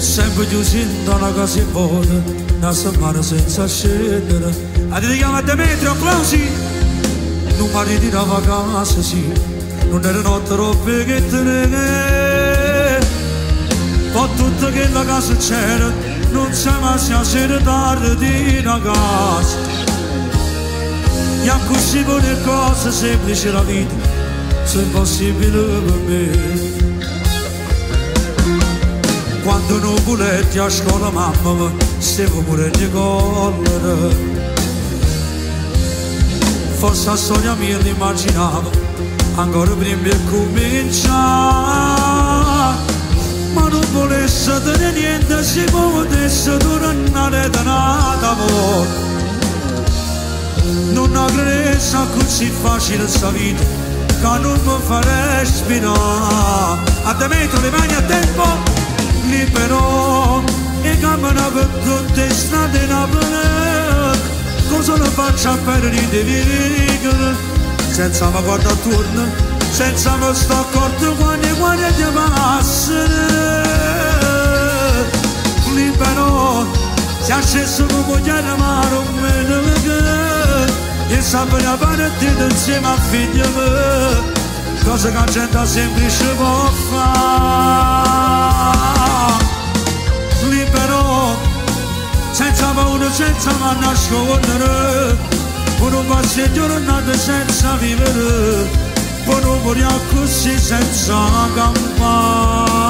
sempre chiusi in una casa in vuota, una settimana senza scendere. A ti chiama Demetrio, applausi! Non mi ritirava a casa, sì, non era notte robe che tenere. Poi tutto che la casa c'era, non siamo a sera tardi in casa. E così con le cose semplici la vita, se impossibile per me. Quando non voletti a scuola mamma, stavo morendo di collera. Forse la storia mia l'immaginavo, ancora prima di cominciare. Ma non volesse tenere niente, se potesse tornare da nata volta. Non ho creduto così facile sta vita, che non mi fa respirare. A te metto le mani a tempo libero e cammino per tutte le strade napolane. Cosa lo faccio a perdere di vivere senza mi guardare attorno, senza mi sto accorto quando ti passano. Libero si è sceso come vogliamo amare un meno e sapere a partire insieme a figli miei, cosa che la gente semplice può fare. Libero, senza paura, senza mai nascondere, per un passeggio giornate senza vivere, per non morire così senza campare.